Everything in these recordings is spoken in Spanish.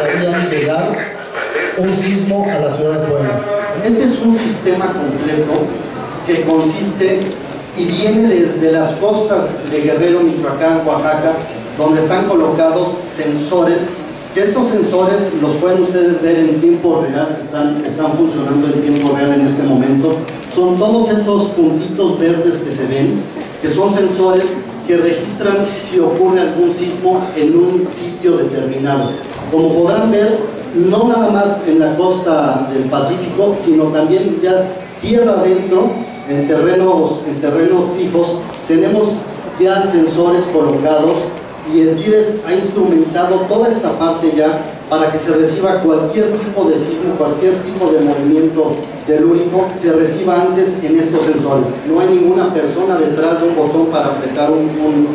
tardaría en llegar un sismo a la ciudad de Puebla. Este es un sistema completo que consiste y viene desde las costas de Guerrero, Michoacán, Oaxaca, donde están colocados sensores, que estos sensores los pueden ustedes ver en tiempo real, están funcionando en tiempo real en este momento. Son todos esos puntitos verdes que se ven, que son sensores que registran si ocurre algún sismo en un sitio determinado. Como podrán ver, no nada más en la costa del Pacífico, sino también ya tierra adentro, en terrenos fijos, tenemos ya sensores colocados y el CIRES ha instrumentado toda esta parte ya para que se reciba cualquier tipo de sismo, cualquier tipo de movimiento telúrico, se reciba antes en estos sensores. No hay ninguna persona detrás de un botón para apretar un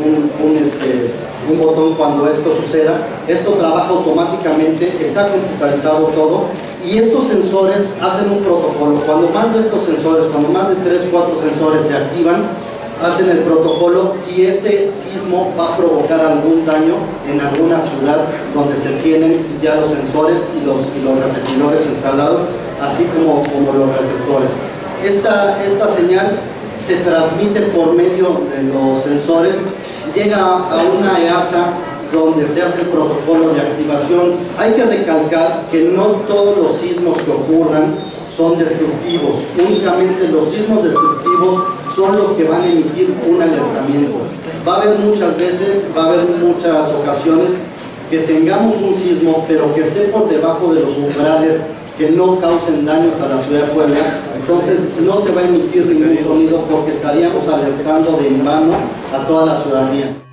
botón cuando esto suceda. Esto trabaja automáticamente, está computarizado todo y estos sensores hacen un protocolo. Cuando más de estos sensores, cuando más de 3 o 4 sensores se activan, hacen el protocolo si este sismo va a provocar algún daño en alguna ciudad donde se tienen ya los sensores y los repetidores instalados, así como los receptores. Esta señal se transmite por medio de los sensores, llega a una EASA donde se hace el protocolo de activación. Hay que recalcar que no todos los sismos que ocurran son destructivos, únicamente los sismos destructivos son los que van a emitir un alertamiento. Va a haber muchas veces, va a haber muchas ocasiones que tengamos un sismo, pero que esté por debajo de los umbrales, que no causen daños a la ciudad de Puebla, entonces no se va a emitir ningún sonido porque estaríamos alertando de en vano a toda la ciudadanía.